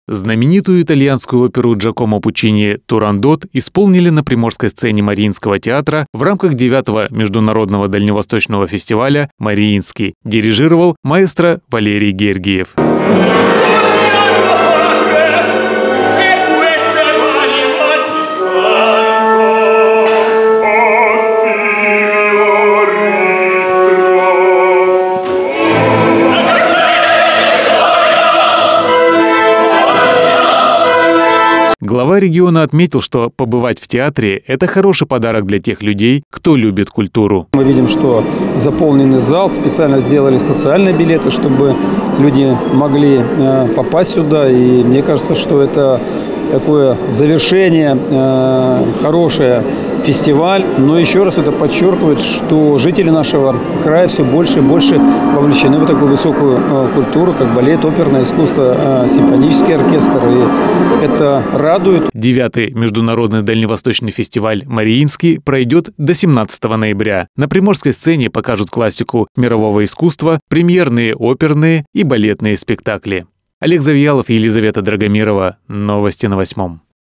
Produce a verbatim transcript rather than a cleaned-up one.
Знаменитую итальянскую оперу Джакомо Пуччини «Турандот» исполнили на приморской сцене Мариинского театра в рамках девятого международного дальневосточного фестиваля «Мариинский». Дирижировал маэстро Валерий Гергиев. Глава региона отметил, что побывать в театре – это хороший подарок для тех людей, кто любит культуру. Мы видим, что заполненный зал, специально сделали социальные билеты, чтобы люди могли попасть сюда. И мне кажется, что это такое завершение, хорошее фестиваль. Но еще раз это подчеркивает, что жители нашего края все больше и больше вовлечены в такую высокую культуру, как балет, оперное искусство, симфонический оркестр. И это радует. Девятый международный дальневосточный фестиваль «Мариинский» пройдет до семнадцатого ноября. На приморской сцене покажут классику мирового искусства, премьерные оперные и балетные спектакли. Олег Завьялов и Елизавета Драгомирова. Новости на восьмом.